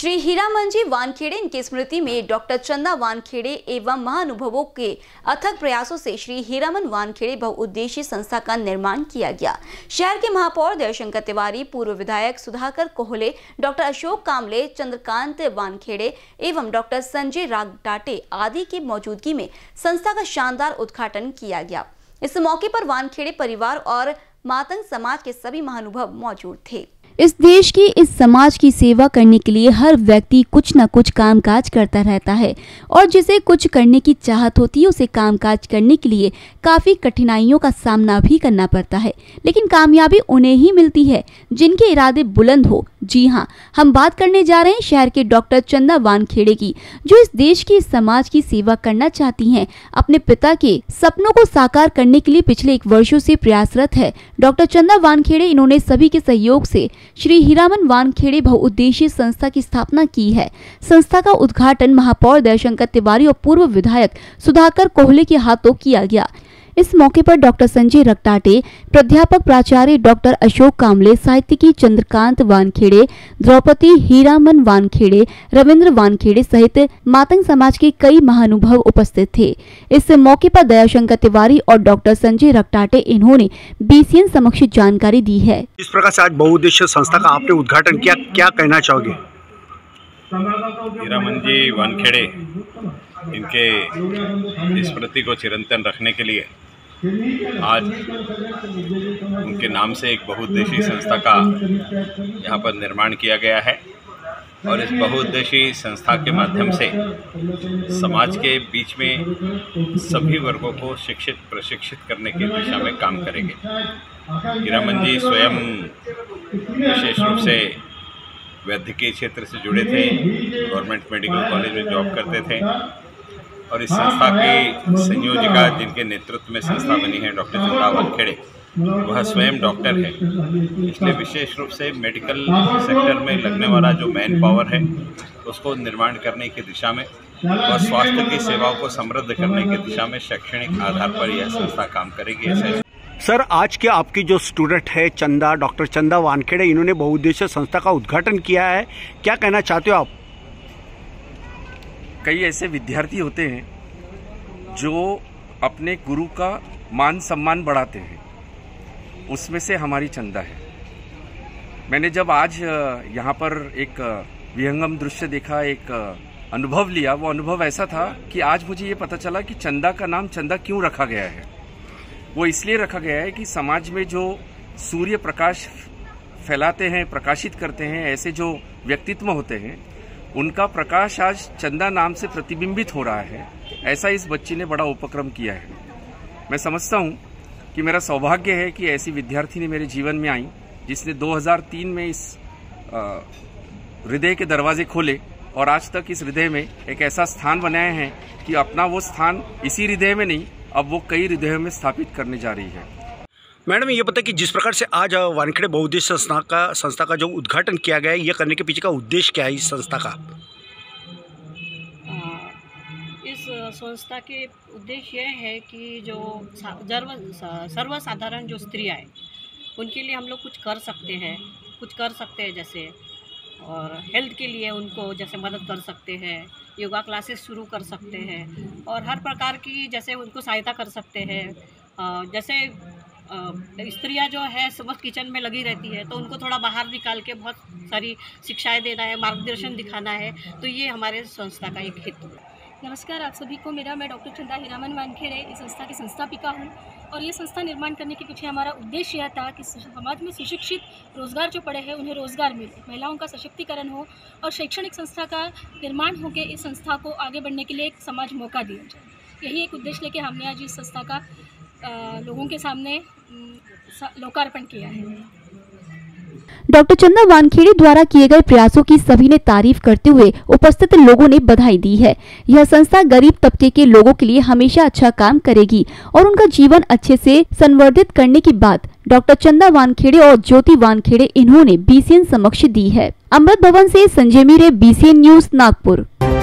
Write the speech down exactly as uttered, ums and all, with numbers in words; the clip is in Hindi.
श्री हीरामन जी वानखेड़े इनकी स्मृति में डॉक्टर चंदा वानखेड़े एवं महानुभवों के अथक प्रयासों से श्री हीरामन वानखेड़े बहुउद्देशीय संस्था का निर्माण किया गया। शहर के महापौर दयाशंकर तिवारी, पूर्व विधायक सुधाकर कोहले, डॉक्टर अशोक कामले, चंद्रकांत वानखेड़े एवं डॉक्टर संजय रागटाटे आदि की मौजूदगी में संस्था का शानदार उद्घाटन किया गया। इस मौके पर वानखेड़े परिवार और मातंग समाज के सभी महानुभव मौजूद थे। इस देश की, इस समाज की सेवा करने के लिए हर व्यक्ति कुछ न कुछ कामकाज करता रहता है और जिसे कुछ करने की चाहत होती है उसे कामकाज करने के लिए काफी कठिनाइयों का सामना भी करना पड़ता है, लेकिन कामयाबी उन्हें ही मिलती है जिनके इरादे बुलंद हो। जी हाँ, हम बात करने जा रहे हैं शहर के डॉक्टर चंदा वानखेड़े की, जो इस देश की, इस समाज की सेवा करना चाहती हैं। अपने पिता के सपनों को साकार करने के लिए पिछले एक वर्षों से प्रयासरत है डॉक्टर चंदा वानखेड़े। इन्होंने सभी के सहयोग से श्री हीरामन वानखेड़े बहुउद्देशीय संस्था की स्थापना की है। संस्था का उद्घाटन महापौर दयाशंकर तिवारी और पूर्व विधायक सुधाकर कोहले के हाथों किया गया। इस मौके पर डॉक्टर संजय रागटाटे, प्राध्यापक प्राचार्य डॉक्टर अशोक कामले, साहित्यिकी चंद्रकांत वानखेड़े, द्रौपदी हीरामन वानखेड़े, रविंद्र वानखेड़े सहित मातंग समाज के कई महानुभव उपस्थित थे। इस मौके पर दयाशंकर तिवारी और डॉक्टर संजय रागटाटे इन्होंने बीसीएन समक्ष जानकारी दी है। इस प्रकार से आज बहुउद्देशीय संस्था का आपने उद्घाटन किया, क्या कहना चाहोगे? हीरामन जी वानखेड़े इनके स्मृति को चिरंतन रखने के लिए आज उनके नाम से एक बहुउद्देशीय संस्था का यहाँ पर निर्माण किया गया है और इस बहुउद्देशीय संस्था के माध्यम से समाज के बीच में सभी वर्गों को शिक्षित प्रशिक्षित करने की दिशा में काम करेंगे। हीरामन जी स्वयं विशेष रूप से वैद्यकीय क्षेत्र से जुड़े थे, गवर्नमेंट मेडिकल कॉलेज में जॉब करते थे और इस संस्था की संयोजिका जिनके नेतृत्व में संस्था बनी है डॉक्टर चंदा वानखेड़े, वह स्वयं डॉक्टर है। इसलिए विशेष रूप से मेडिकल सेक्टर में लगने वाला जो मैन पावर है उसको निर्माण करने की दिशा में और स्वास्थ्य की सेवाओं को समृद्ध करने की दिशा में शैक्षणिक आधार पर यह संस्था काम करेगी। ऐसे सर, आज के आपकी जो स्टूडेंट है चंदा, डॉक्टर चंदा वानखेड़े, इन्होंने बहुउद्देशीय संस्था का उद्घाटन किया है, क्या कहना चाहते हो आप? कई ऐसे विद्यार्थी होते हैं जो अपने गुरु का मान सम्मान बढ़ाते हैं, उसमें से हमारी चंदा है। मैंने जब आज यहाँ पर एक विहंगम दृश्य देखा, एक अनुभव लिया, वो अनुभव ऐसा था कि आज मुझे ये पता चला कि चंदा का नाम चंदा क्यों रखा गया है। वो इसलिए रखा गया है कि समाज में जो सूर्य प्रकाश फैलाते हैं, प्रकाशित करते हैं, ऐसे जो व्यक्तित्व होते हैं, उनका प्रकाश आज चंदा नाम से प्रतिबिंबित हो रहा है। ऐसा इस बच्ची ने बड़ा उपक्रम किया है। मैं समझता हूँ कि मेरा सौभाग्य है कि ऐसी विद्यार्थिनी मेरे जीवन में आई जिसने दो हज़ार तीन में इस हृदय के दरवाजे खोले और आज तक इस हृदय में एक ऐसा स्थान बनाया है कि अपना वो स्थान इसी हृदय में नहीं, अब वो कई हृदयों में स्थापित करने जा रही है। मैडम, ये पता कि जिस प्रकार से आज वानखेड़े बहुउद्देशीय संस्था का संस्था का जो उद्घाटन किया गया है, ये करने के पीछे का उद्देश्य क्या है इस संस्था का? इस संस्था के उद्देश्य यह है कि जो सर्वसाधारण जो स्त्रियाँ हैं उनके लिए हम लोग कुछ कर सकते हैं, कुछ कर सकते हैं जैसे, और हेल्थ के लिए उनको जैसे मदद कर सकते हैं, योगा क्लासेस शुरू कर सकते हैं और हर प्रकार की जैसे उनको सहायता कर सकते हैं। जैसे स्त्रियां जो है सुबह किचन में लगी रहती है तो उनको थोड़ा बाहर निकाल के बहुत सारी शिक्षाएं देना है, मार्गदर्शन दिखाना है, तो ये हमारे संस्था का एक हेतु है। नमस्कार आप सभी को, मेरा मैं डॉक्टर चंदा हीरामन वानखेड़े इस संस्था की संस्थापिका हूँ और ये संस्था निर्माण करने के पीछे हमारा उद्देश्य यह था कि समाज में सुशिक्षित रोजगार जो पड़े हैं उन्हें रोजगार मिले, महिलाओं का सशक्तिकरण हो और शैक्षणिक संस्था का निर्माण हो के इस संस्था को आगे बढ़ने के लिए एक समाज मौका दिया जाए। यही एक उद्देश्य लेके हमने आज इस संस्था का आ, लोगों के सामने लोकार्पण किया है। डॉक्टर चंदा वानखेड़े द्वारा किए गए प्रयासों की सभी ने तारीफ करते हुए उपस्थित लोगों ने बधाई दी है। यह संस्था गरीब तबके के लोगों के लिए हमेशा अच्छा काम करेगी और उनका जीवन अच्छे से संवर्धित करने की बात डॉक्टर चंदा वानखेड़े और ज्योति वानखेड़े इन्होंने बीसीएन समक्ष दी है। अमृत भवन से संजय मीरे, बीसीएन न्यूज, नागपुर।